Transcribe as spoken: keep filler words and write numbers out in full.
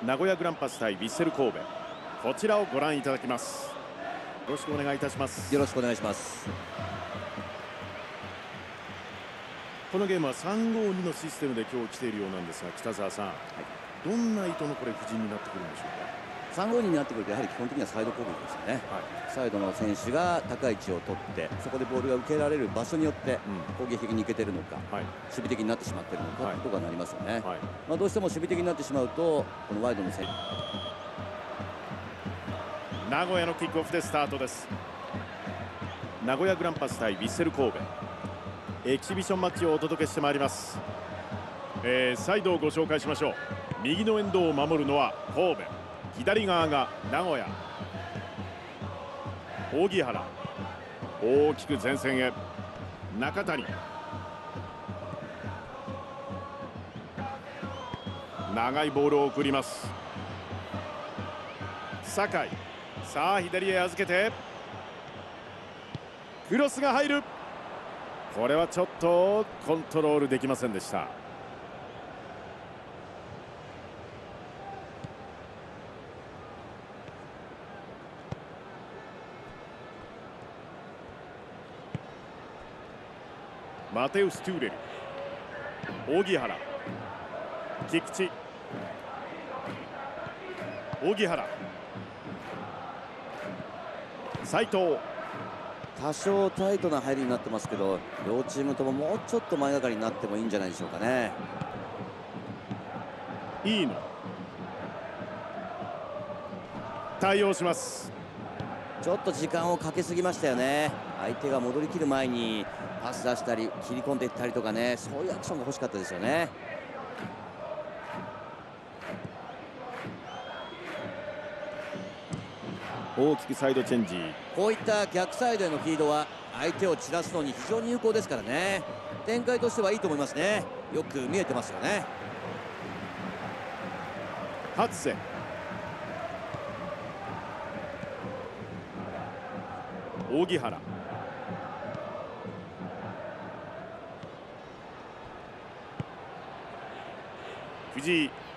名古屋グランパス対ヴィッセル神戸、こちらをご覧いただきます。よろしくお願いいたします。 よろしくお願いします。 このゲームはさんごーにのシステムで今日来ているようなんですが、北澤さん、はい、どんな意図のこれ布陣になってくるんでしょうか。 さんごーにになってくるとやはり基本的にはサイド攻撃ですよね、はい、サイドの選手が高い位置を取ってそこでボールが受けられる場所によって攻撃的にいけてるのか、うん、はい、守備的になってしまっているのか、はい、ということがなりますよね、はい、まあどうしても守備的になってしまうとこのワイドの選手、 名古屋のキックオフでスタートです。名古屋グランパス対ヴィッセル神戸、エキシビションマッチをお届けしてまいります。えー、サイドをご紹介しましょう。右のエンドを守るのは神戸、左側が名古屋。扇原、大きく前線へ。中谷、長いボールを送ります。酒井、さあ左へ預けてクロスが入る。これはちょっとコントロールできませんでした。マテウス・トゥーレル、扇原、菊池、扇原、斉藤。 多少タイトな入りになってますけど両チームとももうちょっと前がかりになってもいいんじゃないでしょうかね。 いいの対応します。 ちょっと時間をかけすぎましたよね。相手が戻りきる前にパス出したり切り込んでいったりとかね、そういうアクションが欲しかったですよね。 大きくサイドチェンジ。 こういった逆サイドへのフィードは相手を散らすのに非常に有効ですからね。展開としてはいいと思いますね。よく見えてますよね。 初瀬、扇原、藤井、